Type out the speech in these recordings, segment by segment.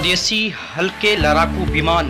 स्वदेशी हल्के लड़ाकू विमान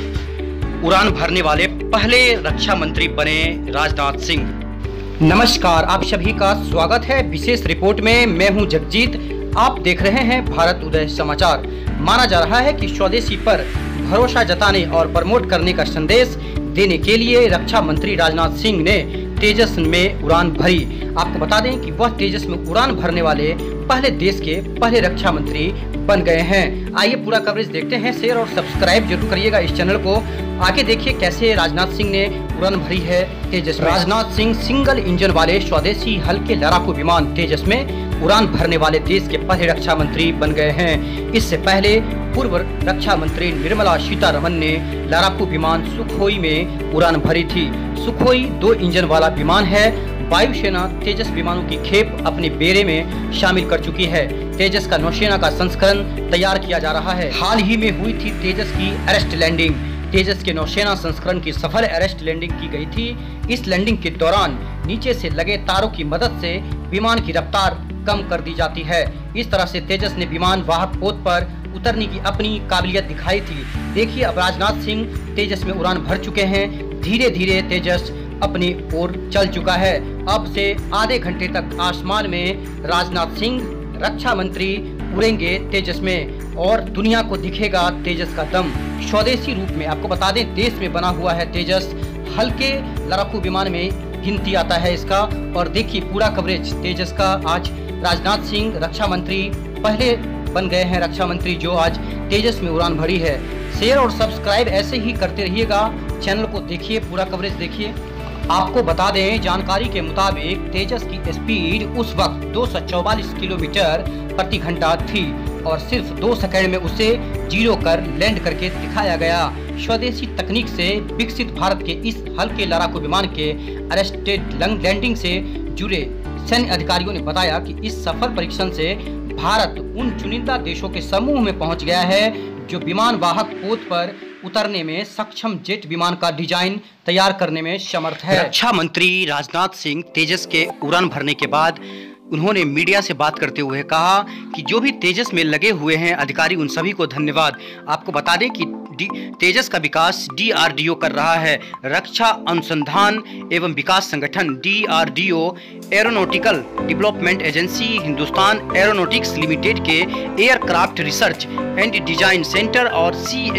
में उड़ान भरने वाले पहले रक्षा मंत्री बने राजनाथ सिंह। नमस्कार, आप सभी का स्वागत है विशेष रिपोर्ट में। मैं हूं जगजीत, आप देख रहे हैं भारत उदय समाचार। माना जा रहा है कि स्वदेशी पर भरोसा जताने और प्रमोट करने का संदेश देने के लिए रक्षा मंत्री राजनाथ सिंह ने तेजस में उड़ान भरी। आपको बता दें कि वह तेजस में उड़ान भरने वाले पहले देश के पहले रक्षा मंत्री बन गए हैं। आइए पूरा कवरेज देखते हैं। शेयर और सब्सक्राइब जरूर करिएगा इस चैनल को। आगे देखिए कैसे राजनाथ सिंह ने उड़ान भरी है तेजस में। राजनाथ सिंह सिंगल इंजन वाले स्वदेशी हल्के लड़ाकू विमान तेजस में उड़ान भरने वाले देश के पहले रक्षा मंत्री बन गए हैं। इससे पहले पूर्व रक्षा मंत्री निर्मला सीतारमण ने लड़ाकू विमान सुखोई में उड़ान भरी थी। सुखोई 2 इंजन वाला विमान है। वायुसेना तेजस विमानों की खेप अपने बेड़े में शामिल कर चुकी है। तेजस का नौसेना का संस्करण तैयार किया जा रहा है। हाल ही में हुई थी तेजस की अरेस्ट लैंडिंग। तेजस के नौसेना संस्करण की सफल अरेस्ट लैंडिंग की गई थी। इस लैंडिंग के दौरान नीचे से लगे तारों की मदद से विमान की रफ्तार कम कर दी जाती है। इस तरह से तेजस ने विमान वाहक पोत पर उतरने की अपनी काबिलियत दिखाई थी। देखिए अब राजनाथ सिंह तेजस में उड़ान भर चुके हैं। धीरे धीरे तेजस अपनी ओर चल चुका है। अब से आधे घंटे तक आसमान में राजनाथ सिंह रक्षा मंत्री उड़ेंगे तेजस में और दुनिया को दिखेगा तेजस का दम स्वदेशी रूप में। आपको बता दें देश में बना हुआ है तेजस। हल्के लड़ाकू विमान में गिनती आता है इसका। और देखिए पूरा कवरेज तेजस का। आज राजनाथ सिंह रक्षा मंत्री पहले बन गए हैं, रक्षा मंत्री जो आज तेजस में उड़ान भरी है। शेयर और सब्सक्राइब ऐसे ही करते रहिएगा। चैनल को देखिए, पूरा कवरेज देखिए। आपको बता दें जानकारी के मुताबिक तेजस की स्पीड उस वक्त 244 किलोमीटर प्रति घंटा थी और सिर्फ 2 सेकंड में उसे 0 कर लैंड करके दिखाया गया। स्वदेशी तकनीक से विकसित भारत के इस हल्के लड़ाकू विमान के अरेस्टेड लैंडिंग से जुड़े सैन्य अधिकारियों ने बताया कि इस सफल परीक्षण से भारत उन चुनिंदा देशों के समूह में पहुंच गया है जो विमान वाहक पोत पर उतरने में सक्षम जेट विमान का डिजाइन तैयार करने में समर्थ है। रक्षा मंत्री राजनाथ सिंह तेजस के उड़ान भरने के बाद उन्होंने मीडिया से बात करते हुए कहा कि जो भी तेजस में लगे हुए हैं अधिकारी उन सभी को धन्यवाद। आपको बता दें कि तेजस का विकास DRDO कर रहा है। रक्षा अनुसंधान एवं विकास संगठन DRDO, aeronautical development agency, Hindustan aeronautics limited के aircraft research and design centre और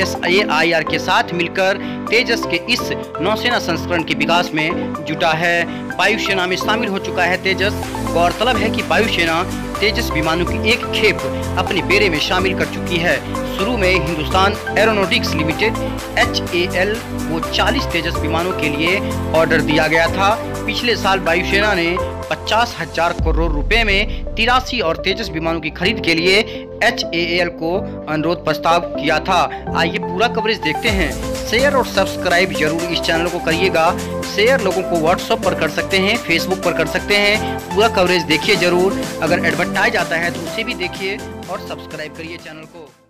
CSIR के साथ मिलकर तेजस के इस नौसेना संस्करण के विकास में जुटा है। वायुसेना में शामिल हो चुका है तेजस। गौरतलब है कि वायुसेना तेजस विमानों की एक खेप अपने बेड़े में शामिल कर चुकी है। शुरू में हिंदुस्तान एरोनॉटिक्स लिमिटेड HAL को 40 तेजस विमानों के लिए ऑर्डर दिया गया था। पिछले साल वायुसेना ने 50,000 करोड़ रुपए में 83 और तेजस विमानों की खरीद के लिए HAL को अनुरोध प्रस्ताव किया था। आइए पूरा कवरेज देखते हैं। शेयर और सब्सक्राइब जरूर इस चैनल को करिएगा। शेयर लोगों को व्हाट्सएप पर कर सकते हैं, फेसबुक पर कर सकते हैं। पूरा कवरेज देखिए जरूर। अगर एडवर्टाइज आता है तो उसे भी देखिए और सब्सक्राइब करिए चैनल को।